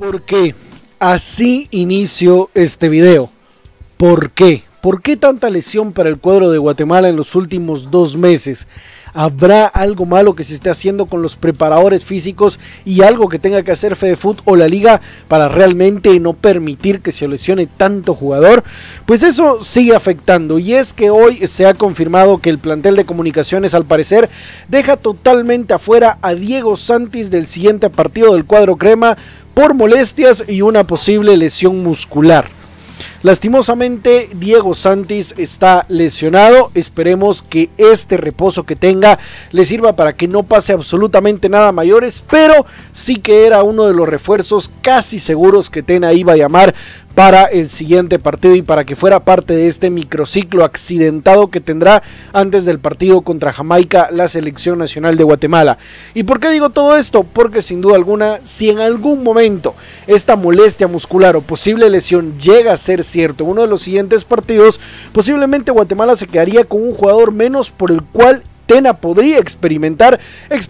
¿Por qué? Así inicio este video. ¿Por qué? ¿Por qué tanta lesión para el cuadro de Guatemala en los últimos 2 meses? ¿Habrá algo malo que se esté haciendo con los preparadores físicos y algo que tenga que hacer FedeFut o la liga para realmente no permitir que se lesione tanto jugador? Pues eso sigue afectando, y es que hoy se ha confirmado que el plantel de Comunicaciones al parecer deja totalmente afuera a Diego Santis del siguiente partido del cuadro crema por molestias y una posible lesión muscular. Lastimosamente Diego Santis está lesionado. Esperemos que este reposo que tenga le sirva para que no pase absolutamente nada mayores, pero sí que era uno de los refuerzos casi seguros que Tena iba a llamar para el siguiente partido y para que fuera parte de este microciclo accidentado que tendrá antes del partido contra Jamaica la selección nacional de Guatemala. ¿Y por qué digo todo esto? Porque sin duda alguna, si en algún momento esta molestia muscular o posible lesión llega a ser cierto en uno de los siguientes partidos, posiblemente Guatemala se quedaría con un jugador menos por el cual Tena podría experimentar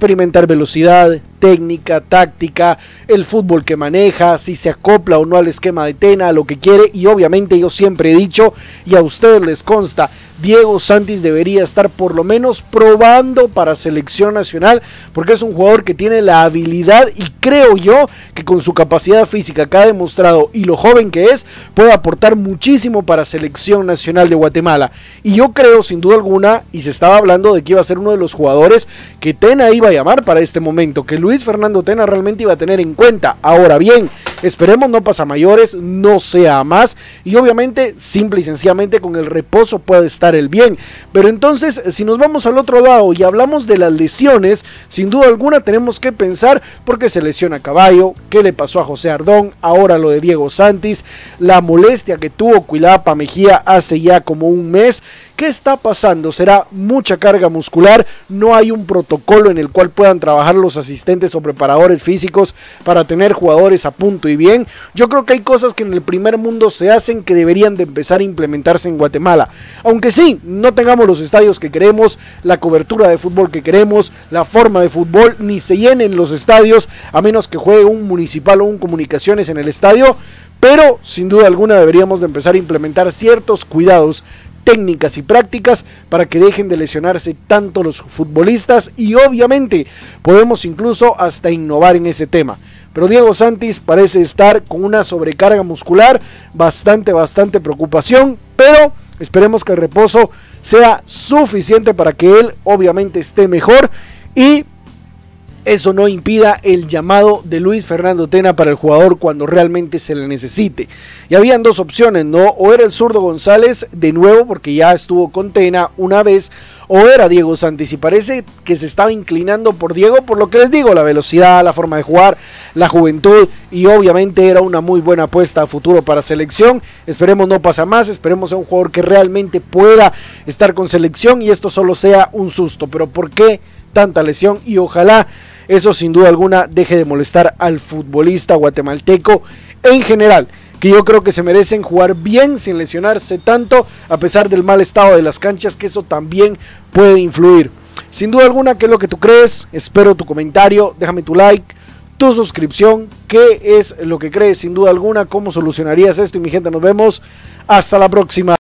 velocidad, técnica, táctica, el fútbol que maneja, si se acopla o no al esquema de Tena, a lo que quiere. Y obviamente yo siempre he dicho, y a ustedes les consta, Diego Santis debería estar por lo menos probando para selección nacional, porque es un jugador que tiene la habilidad, y creo yo que con su capacidad física que ha demostrado y lo joven que es, puede aportar muchísimo para selección nacional de Guatemala. Y yo creo sin duda alguna, y se estaba hablando de que iba a ser uno de los jugadores que Tena iba a llamar para este momento, que Luis Fernando Tena realmente iba a tener en cuenta. Ahora bien, esperemos no pasa mayores, no sea más, y obviamente simple y sencillamente con el reposo puede estar el bien. Pero entonces, si nos vamos al otro lado y hablamos de las lesiones, sin duda alguna tenemos que pensar por qué se lesiona Caballo, qué le pasó a José Ardón, ahora lo de Diego Santis, la molestia que tuvo Cuilapa Mejía hace ya como un mes. ¿Qué está pasando? ¿Será mucha carga muscular? ¿No hay un protocolo en el cual puedan trabajar los asistentes o preparadores físicos para tener jugadores a punto y bien? Yo creo que hay cosas que en el primer mundo se hacen que deberían de empezar a implementarse en Guatemala. Aunque sí, no tengamos los estadios que queremos, la cobertura de fútbol que queremos, la forma de fútbol, ni se llenen los estadios a menos que juegue un Municipal o un Comunicaciones en el estadio, pero sin duda alguna deberíamos de empezar a implementar ciertos cuidados, técnicas y prácticas para que dejen de lesionarse tanto los futbolistas, y obviamente podemos incluso hasta innovar en ese tema. Pero Diego Santis parece estar con una sobrecarga muscular, bastante preocupación, pero esperemos que el reposo sea suficiente para que él obviamente esté mejor y eso no impida el llamado de Luis Fernando Tena para el jugador cuando realmente se le necesite. Y habían dos opciones, ¿no? O era el zurdo González de nuevo, porque ya estuvo con Tena una vez, o era Diego Santis, y parece que se estaba inclinando por Diego, por lo que les digo, la velocidad, la forma de jugar, la juventud, y obviamente era una muy buena apuesta a futuro para selección. Esperemos no pasa más, esperemos a un jugador que realmente pueda estar con selección y esto solo sea un susto. Pero ¿por qué tanta lesión? Y ojalá eso sin duda alguna deje de molestar al futbolista guatemalteco en general, que yo creo que se merecen jugar bien sin lesionarse tanto, a pesar del mal estado de las canchas, que eso también puede influir. Sin duda alguna, ¿qué es lo que tú crees? Espero tu comentario, déjame tu like, tu suscripción, qué es lo que crees sin duda alguna, cómo solucionarías esto. Y mi gente, nos vemos hasta la próxima.